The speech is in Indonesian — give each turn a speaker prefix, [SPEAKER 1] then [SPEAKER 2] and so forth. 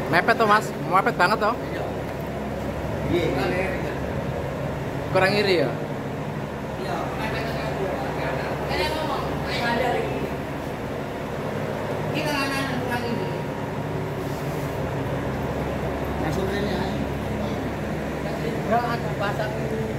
[SPEAKER 1] Mepet tuh mas, mepet banget tuh.
[SPEAKER 2] Iya, iya.
[SPEAKER 1] Kurang iri ya.
[SPEAKER 3] Iya, mepet ke gua. Ada ngomong, ayo ada lagi. Kita kanan kurang ini.
[SPEAKER 2] Langsung ini aja.
[SPEAKER 3] Enggak ada pasang